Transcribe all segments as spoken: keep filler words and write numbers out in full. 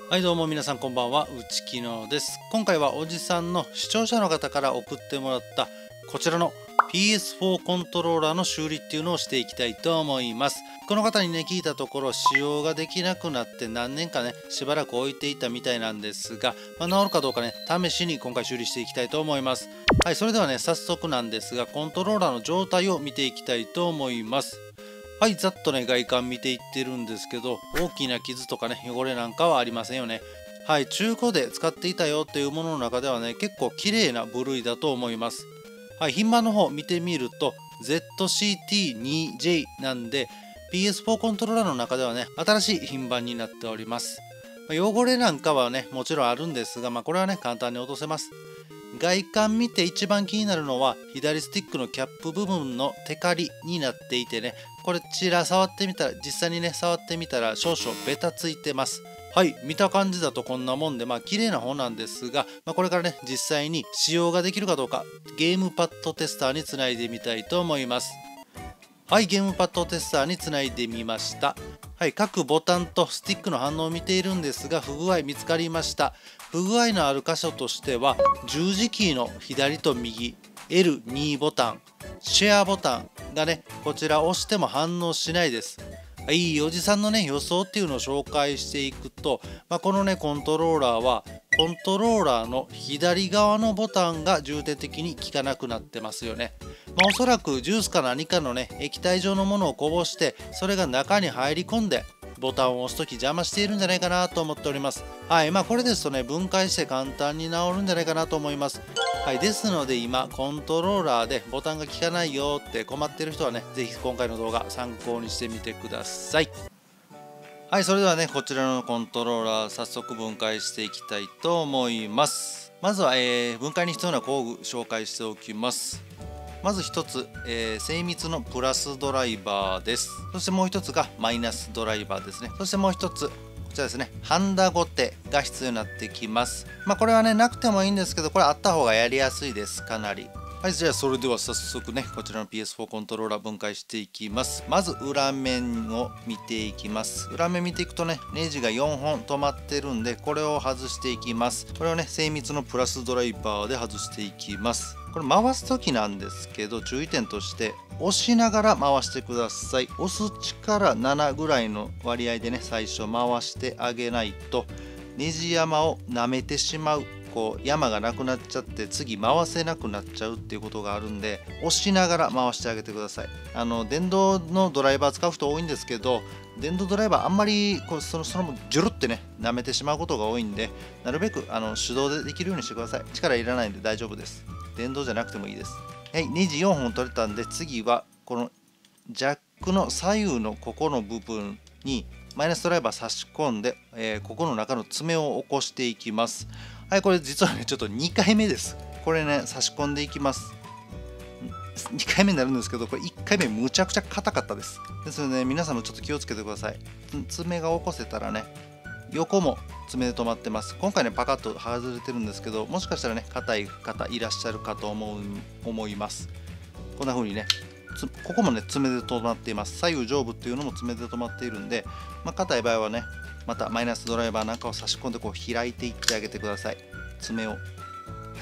はいどうも皆さんこんばんは、内木野です。今回はおじさんの視聴者の方から送ってもらったこちらの ピーエスフォー コントローラーの修理っていうのをしていきたいと思います。この方にね聞いたところ、使用ができなくなって何年かねしばらく置いていたみたいなんですが、まあ、治るかどうかね試しに今回修理していきたいと思います。はい、それではね早速なんですが、コントローラーの状態を見ていきたいと思います。はい、ざっとね外観見ていってるんですけど、大きな傷とかね汚れなんかはありませんよね。はい、中古で使っていたよっていうものの中ではね結構綺麗な部類だと思います。はい、品番の方見てみると ゼットシーティーツージェイ なんで ピーエスフォー コントローラーの中ではね新しい品番になっております。汚れなんかはねもちろんあるんですが、まあ、これはね簡単に落とせます。外観見て一番気になるのは左スティックのキャップ部分のテカリになっていてね、これちら触ってみたら、実際にね触ってみたら少々ベタついてます。はい、見た感じだとこんなもんで、まあ綺麗な方なんですが、まあ、これからね実際に使用ができるかどうかゲームパッドテスターにつないでみたいと思います。はい、ゲームパッドテスターにつないでみました。はい、各ボタンとスティックの反応を見ているんですが、不具合見つかりました。不具合のある箇所としては、十字キーの左と右、エルツー ボタン、シェアボタンがね、こちら押しても反応しないです。はい、おじさんのね予想っていうのを紹介していくと、まあ、このねコントローラーはコントローラーの左側のボタンが重点的に効かなくなってますよね。まあ、おそらくジュースか何かのね液体状のものをこぼして、それが中に入り込んでボタンを押すとき邪魔しているんじゃないかなと思っております。はい、まあこれですとね分解して簡単に治るんじゃないかなと思います。はい、ですので今コントローラーでボタンが効かないよって困ってる人はね、是非今回の動画参考にしてみてください。はい、それではねこちらのコントローラー早速分解していきたいと思います。まずは、えー、分解に必要な工具紹介しておきます。まず一つ、えー、精密のプラスドライバーです。そしてもう一つがマイナスドライバーですね。そしてもう一つこちらですね、ハンダゴテが必要になってきます。まあこれはねなくてもいいんですけど、これあった方がやりやすいです、かなり。はい、じゃあそれでは早速ねこちらの ピーエスフォー コントローラー分解していきます。まず裏面を見ていきます。裏面見ていくとねネジがよんほん止まってるんで、これを外していきます。これをね精密のプラスドライバーで外していきます。これ回す時なんですけど、注意点として押しながら回してください。押す力ななぐらいの割合でね最初回してあげないと、ネジ山を舐めてしまう、こう山がなくなっちゃって次回せなくなっちゃうっていうことがあるんで、押しながら回してあげてください。あの電動のドライバー使う人多いんですけど、電動ドライバーあんまりこうそのそのジュルってね舐めてしまうことが多いんで、なるべくあの手動でできるようにしてください。力いらないんで大丈夫です。電動じゃなくてもいいです。はい、ネジよんほん取れたんで、次はこのジャックの左右のここの部分にマイナスドライバー差し込んで、えー、ここの中の爪を起こしていきます。はい、これ実はねちょっとにかいめです。これね差し込んでいきます。にかいめになるんですけど、これいっかいめむちゃくちゃ硬かったです。ですので、ね、皆さんもちょっと気をつけてください。爪が起こせたらね、横も爪で止まってます。今回ねパカッと外れてるんですけど、もしかしたらね硬い方いらっしゃるかと思う思います。こんな風にねここもね爪で止まっています。左右上部っていうのも爪で止まっているんで、まあ、硬い場合はねまたマイナスドライバーなんかを差し込んでこう開いていってあげてください、爪を。はい、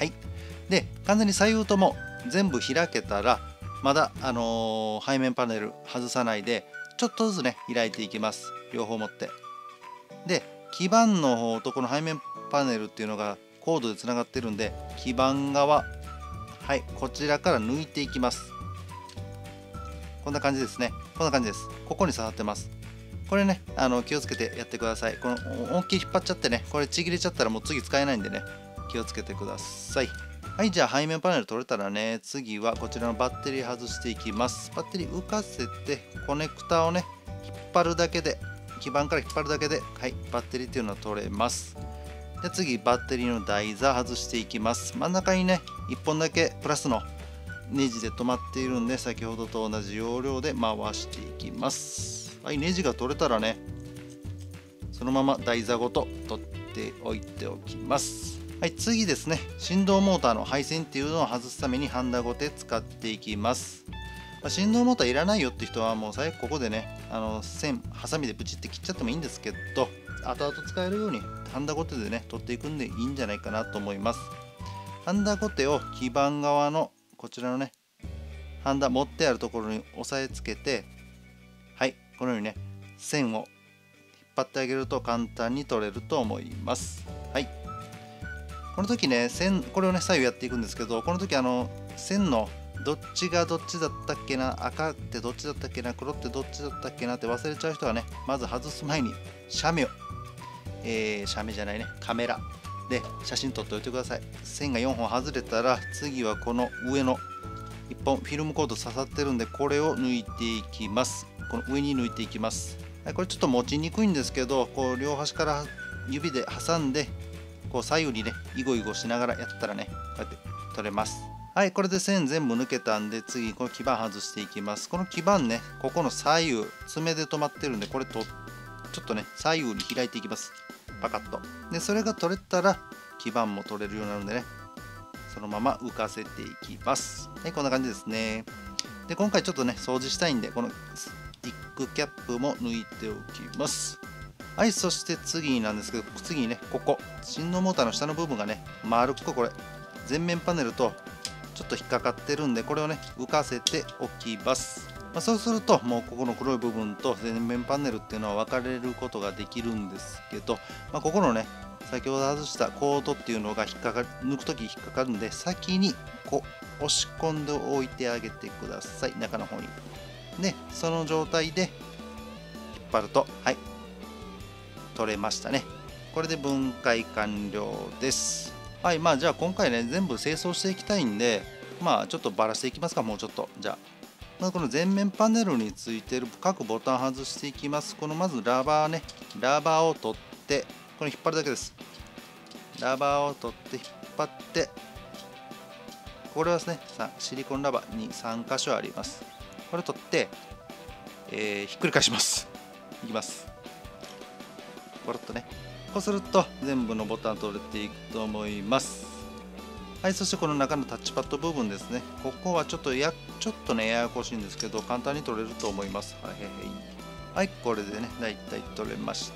で完全に左右とも全部開けたら、まだ、あのー、背面パネル外さないでちょっとずつね開いていきます、両方持って。で基板の方とこの背面パネルっていうのがコードでつながってるんで、基板側、はい、こちらから抜いていきます。こんな感じですね。こんな感じです。ここに刺さってます。これね、あの気をつけてやってください。この思いっきり引っ張っちゃってね、これちぎれちゃったらもう次使えないんでね、気をつけてください。はい、じゃあ背面パネル取れたらね、次はこちらのバッテリー外していきます。バッテリー浮かせて、コネクタをね、引っ張るだけで、基板から引っ張るだけで、はい、バッテリーっていうのは取れます。で次、バッテリーの台座外していきます。真ん中にね、いっぽんだけプラスのネジで止まっているんで、先ほどと同じ要領で回していきます。はい、ネジが取れたらね、そのまま台座ごと取っておいておきます。はい、次ですね、振動モーターの配線っていうのを外すためにハンダゴテ使っていきます。まあ、振動モーターいらないよって人はもう最後ここでね、あの線ハサミでブチって切っちゃってもいいんですけど、 後々使えるようにハンダゴテでね取っていくんでいいんじゃないかなと思います。ハンダゴテを基板側のこちらのねハンダ持ってあるところに押さえつけて、はい、このようにね線を引っ張ってあげると簡単に取れると思います。はい、この時ね線これをね左右やっていくんですけど、この時あの線のどっちがどっちだったっけな、赤ってどっちだったっけな、黒ってどっちだったっけなって忘れちゃう人はね、まず外す前に写メを、えー、写メじゃないねカメラで写真撮っておいてください。線がよんほん外れたら次はこの上のいっぽんフィルムコード刺さってるんで、これを抜いていきます。この上に抜いていきます。はい、これちょっと持ちにくいんですけど、こう両端から指で挟んでこう左右にねイゴイゴしながらやったらねこうやって取れます。はい、これで線全部抜けたんで、次この基板外していきます。この基板ね、ここの左右爪で止まってるんで、これとちょっとね左右に開いていきます。パカッと。でそれが取れたら基板も取れるようになるんでね、そのまま浮かせていきます。はい、こんな感じですね。で今回ちょっとね掃除したいんで、このスティックキャップも抜いておきます。はい、そして次なんですけど、次にねここ振動モーターの下の部分がね丸っこい、これ前面パネルとちょっと引っかかってるんで、これをね浮かせておきます。まあ、そうするともうここの黒い部分と前面パネルっていうのは分かれることができるんですけど、まあ、ここのね先ほど外したコードっていうのが引っかかる、抜くとき引っかかるんで、先にこう押し込んでおいてあげてください、中の方に。でその状態で引っ張ると、はい、取れましたね。これで分解完了です。はい、まあじゃあ今回ね全部清掃していきたいんで、まあちょっとバラしていきますか。もうちょっとじゃあ、まあ、この前面パネルについてる各ボタン外していきます。このまずラバーね、ラバーを取ってこれ引っ張るだけです。ラバーを取って引っ張って、これはですねシリコンラバーにさん箇所あります。これを取って、えー、ひっくり返します。いきます。ゴロッとね、こうすると全部のボタン取れていくと思います。はい、そしてこの中のタッチパッド部分ですね、ここはちょっとやちょっとねややこしいんですけど簡単に取れると思います。はいはいはい、はい、これでねだいたい取れました。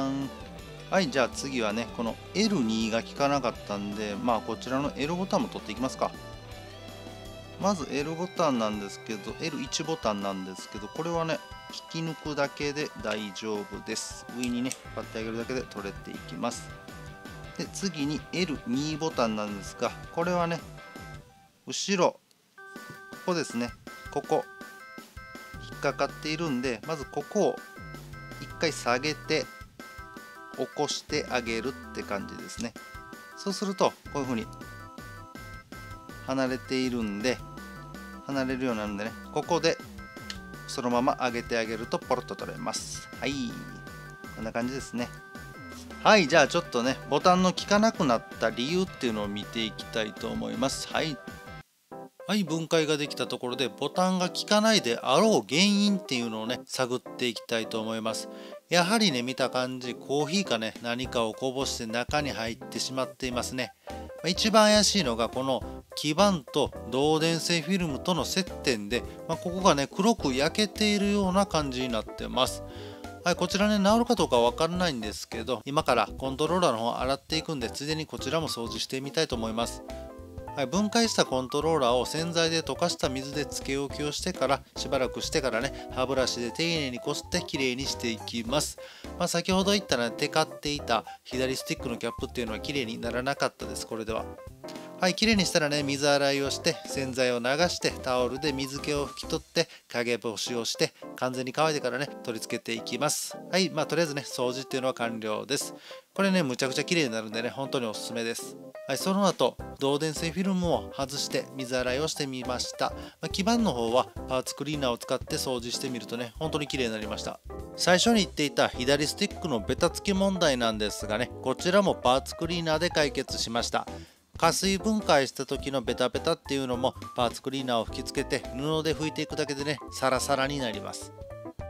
はい、じゃあ次はねこの エルに が効かなかったんで、まあこちらの L ボタンも取っていきますか。まず L ボタンなんですけど エルワン ボタンなんですけど、これはね引き抜くだけで大丈夫です。上にね引っ張ってあげるだけで取れていきます。で次に エルツー ボタンなんですが、これはね後ろここですね、ここ引っかかっているんで、まずここを一回下げて起こしてあげるって感じですね。そうするとこういう風に離れているんで離れるようになるんでね、ここでそのまま上げてあげるとポロッと取れます。はい、こんな感じですね。はい、じゃあちょっとねボタンの効かなくなった理由っていうのを見ていきたいと思います。はいはい、分解ができたところでボタンが効かないであろう原因っていうのをね探っていきたいと思います。やはりね見た感じコーヒーかね何かをこぼして中に入ってしまっていますね。一番怪しいのがこの基板と導電性フィルムとの接点で、まあ、ここがね黒く焼けているような感じになってます。はい、こちらね治るかどうかわからないんですけど、今からコントローラーの方洗っていくんでついでにこちらも掃除してみたいと思います。はい、分解したコントローラーを洗剤で溶かした水でつけ置きをしてからしばらくしてからね歯ブラシで丁寧にこすってきれいにしていきます。まあ、先ほど言ったら、ね、テカっていた左スティックのキャップっていうのはきれいにならなかったです。これでははい、きれいにしたらね水洗いをして洗剤を流してタオルで水気を拭き取って陰干しをして完全に乾いてからね取り付けていきます。はい、まあとりあえずね掃除っていうのは完了です。これねむちゃくちゃきれいになるんでね本当におすすめです。はい、その後導電性フィルムを外して水洗いをしてみました。まあ、基板の方はパーツクリーナーを使って掃除してみるとね本当にきれいになりました。最初に言っていた左スティックのベタつき問題なんですがね、こちらもパーツクリーナーで解決しました。加水分解した時のベタベタっていうのもパーツクリーナーを吹きつけて布で拭いていくだけでねサラサラになります。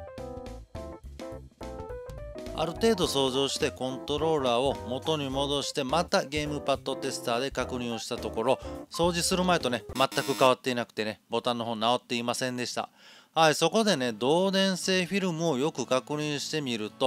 ある程度掃除をしてコントローラーを元に戻してまたゲームパッドテスターで確認をしたところ、掃除する前とね全く変わっていなくてねボタンの方直っていませんでした。はい、そこでね導電性フィルムをよく確認してみると、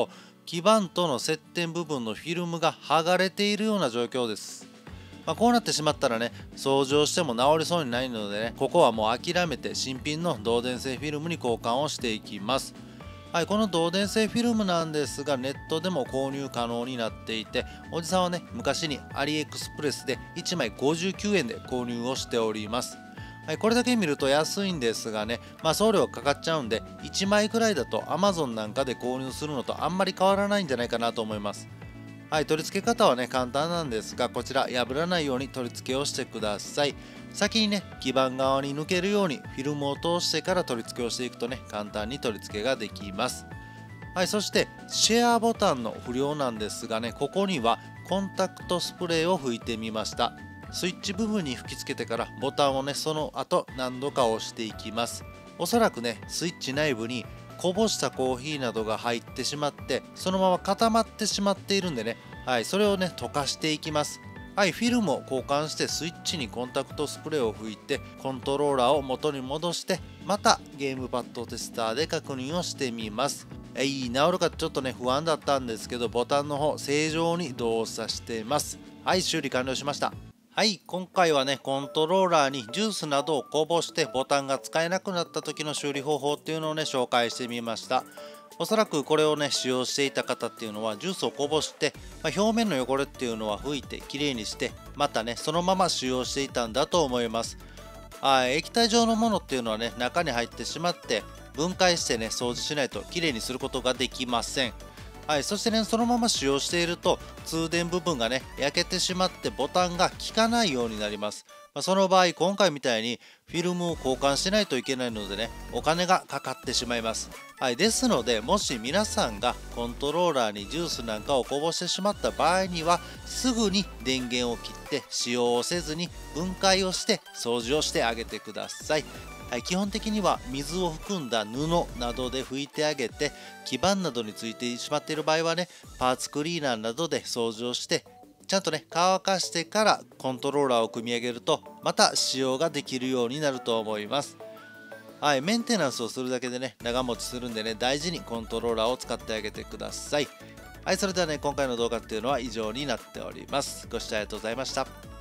基板との接点部分のフィルムが剥がれているような状況です。まあ、こうなってしまったらね、掃除をしても治りそうにないのでね、ここはもう諦めて新品の導電性フィルムに交換をしていきます。はい、この導電性フィルムなんですが、ネットでも購入可能になっていて、おじさんはね、昔にアリエクスプレスでいちまいごじゅうきゅうえんで購入をしております。はい、これだけ見ると安いんですがね、まあ、送料かかっちゃうんで、いちまいくらいだと Amazon なんかで購入するのとあんまり変わらないんじゃないかなと思います。はい、取り付け方はね、簡単なんですが、こちら破らないように取り付けをしてください。先にね、基板側に抜けるようにフィルムを通してから取り付けをしていくとね、簡単に取り付けができます。はい、そしてシェアボタンの不良なんですがね、ここにはコンタクトスプレーを吹いてみました。スイッチ部分に吹き付けてからボタンをね、その後何度か押していきます。おそらくね、スイッチ内部にこぼしたコーヒーなどが入ってしまって、そのまま固まってしまっているんでね、はい、それをね、溶かしていきます。はい、フィルムを交換してスイッチにコンタクトスプレーを吹いて、コントローラーを元に戻して、またゲームパッドテスターで確認をしてみます。えい、治るかちょっとね、不安だったんですけど、ボタンの方正常に動作しています。はい、修理完了しました。はい、今回はね、コントローラーにジュースなどをこぼしてボタンが使えなくなった時の修理方法っていうのをね、紹介してみました。おそらくこれをね、使用していた方っていうのはジュースをこぼして、まあ、表面の汚れっていうのは拭いてきれいにして、またね、そのまま使用していたんだと思います。はい、液体状のものっていうのはね、中に入ってしまって分解してね、掃除しないときれいにすることができません。はい、そしてね、そのまま使用していると通電部分がね、焼けてしまってボタンが効かないようになります。まあ、その場合、今回みたいにフィルムを交換しないといけないのでね、お金がかかってしまいます。はい、ですので、もし皆さんがコントローラーにジュースなんかをこぼしてしまった場合には、すぐに電源を切って使用をせずに分解をして掃除をしてあげてください。はい、基本的には水を含んだ布などで拭いてあげて、基板などについてしまっている場合はね、パーツクリーナーなどで掃除をしてちゃんとね、乾かしてからコントローラーを組み上げるとまた使用ができるようになると思います。はい、メンテナンスをするだけでね、長持ちするんでね、大事にコントローラーを使ってあげてください。はい、それではね、今回の動画っていうのは以上になっております。ご視聴ありがとうございました。